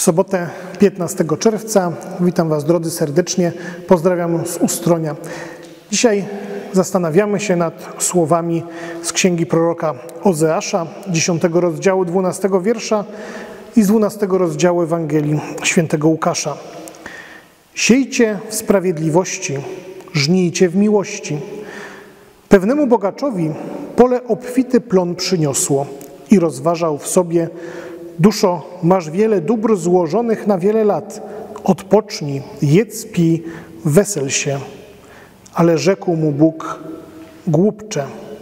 sobotę 15 czerwca. Witam Was, drodzy, serdecznie. Pozdrawiam z Ustronia. Dzisiaj zastanawiamy się nad słowami z księgi proroka Ozeasza, 10 rozdziału, 12 wiersza i z 12 rozdziału Ewangelii świętego Łukasza. Siejcie w sprawiedliwości, żnijcie w miłości. Pewnemu bogaczowi pole obfity plon przyniosło i rozważał w sobie: duszo, masz wiele dóbr złożonych na wiele lat. Odpocznij, jedz, pij, wesel się. Ale rzekł mu Bóg: głupcze.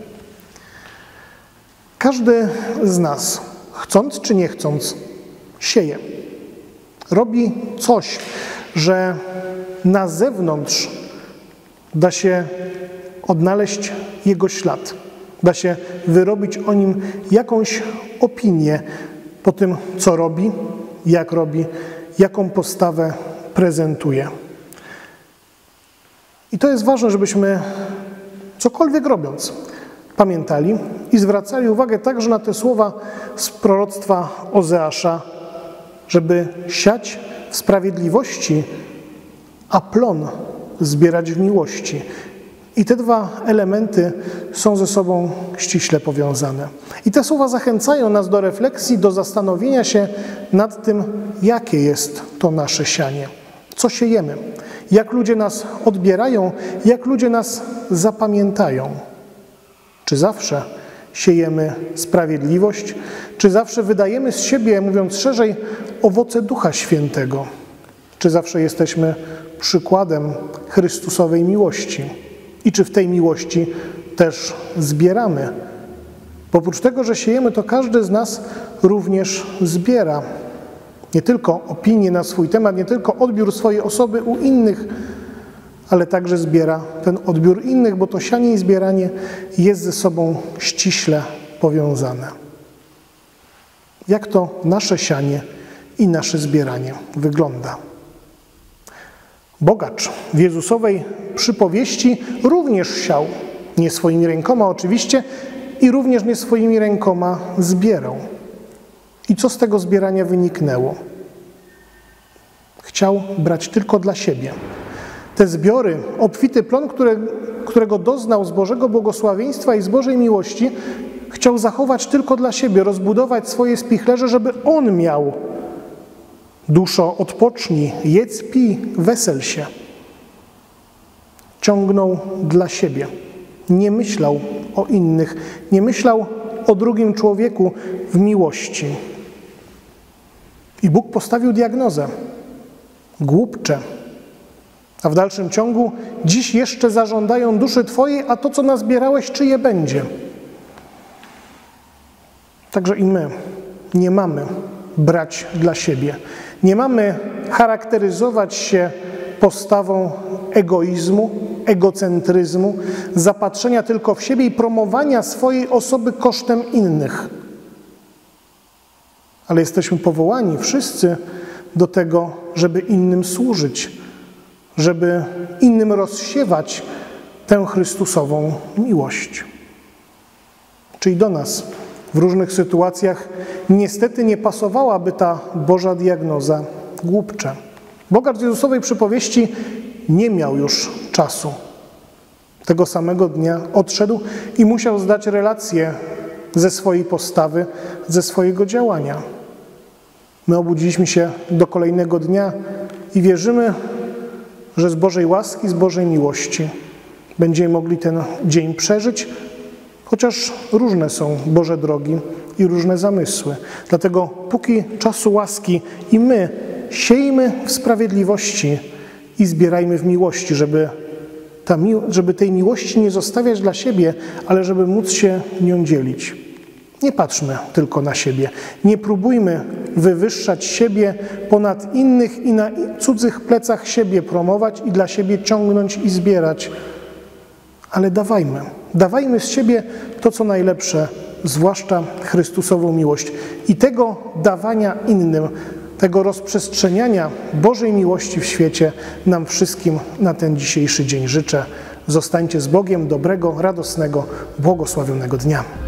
Każdy z nas, chcąc czy nie chcąc, sieje. Robi coś, że na zewnątrz da się odnaleźć jego ślad. Da się wyrobić o nim jakąś opinię po tym, co robi, jaką postawę prezentuje. I to jest ważne, żebyśmy cokolwiek robiąc pamiętali i zwracali uwagę także na te słowa z proroctwa Ozeasza, żeby siać w sprawiedliwości, a plon zbierać w miłości. I te dwa elementy są ze sobą ściśle powiązane. I te słowa zachęcają nas do refleksji, do zastanowienia się nad tym, jakie jest to nasze sianie. Co siejemy? Jak ludzie nas odbierają? Jak ludzie nas zapamiętają? Czy zawsze siejemy sprawiedliwość? Czy zawsze wydajemy z siebie, mówiąc szerzej, owoce Ducha Świętego? Czy zawsze jesteśmy przykładem Chrystusowej miłości? I czy w tej miłości też zbieramy? Bo oprócz tego, że siejemy, to każdy z nas również zbiera. Nie tylko opinię na swój temat, nie tylko odbiór swojej osoby u innych, ale także zbiera ten odbiór innych, bo to sianie i zbieranie jest ze sobą ściśle powiązane. Jak to nasze sianie i nasze zbieranie wygląda? Bogacz w Jezusowej przypowieści również siał, nie swoimi rękoma oczywiście, i również nie swoimi rękoma zbierał. I co z tego zbierania wyniknęło? Chciał brać tylko dla siebie. Te zbiory, obfity plon, którego doznał z Bożego błogosławieństwa i z Bożej miłości, chciał zachować tylko dla siebie, rozbudować swoje spichlerze, żeby on miał. Duszo, odpocznij, jedz, pij, wesel się. Ciągnął dla siebie. Nie myślał o innych, nie myślał o drugim człowieku w miłości. I Bóg postawił diagnozę. Głupcze. A w dalszym ciągu: dziś jeszcze zażądają duszy Twojej, a to, co nazbierałeś, czyje będzie? Także i my nie mamy brać dla siebie. Nie mamy charakteryzować się postawą egoizmu, egocentryzmu, zapatrzenia tylko w siebie i promowania swojej osoby kosztem innych. Ale jesteśmy powołani wszyscy do tego, żeby innym służyć, żeby innym rozsiewać tę Chrystusową miłość. Czyli do nas w różnych sytuacjach niestety nie pasowałaby ta Boża diagnoza: głupcze. Bogacz z Jezusowej przypowieści nie miał już czasu. Tego samego dnia odszedł i musiał zdać relację ze swojej postawy, ze swojego działania. My obudziliśmy się do kolejnego dnia i wierzymy, że z Bożej łaski, z Bożej miłości będziemy mogli ten dzień przeżyć, chociaż różne są Boże drogi i różne zamysły. Dlatego póki czasu łaski i my siejmy w sprawiedliwości i zbierajmy w miłości, żeby tej miłości nie zostawiać dla siebie, ale żeby móc się nią dzielić. Nie patrzmy tylko na siebie. Nie próbujmy wywyższać siebie ponad innych i na cudzych plecach siebie promować i dla siebie ciągnąć i zbierać. Ale dawajmy z siebie to, co najlepsze, zwłaszcza Chrystusową miłość. I tego dawania innym, tego rozprzestrzeniania Bożej miłości w świecie nam wszystkim na ten dzisiejszy dzień życzę. Zostańcie z Bogiem. Dobrego, radosnego, błogosławionego dnia.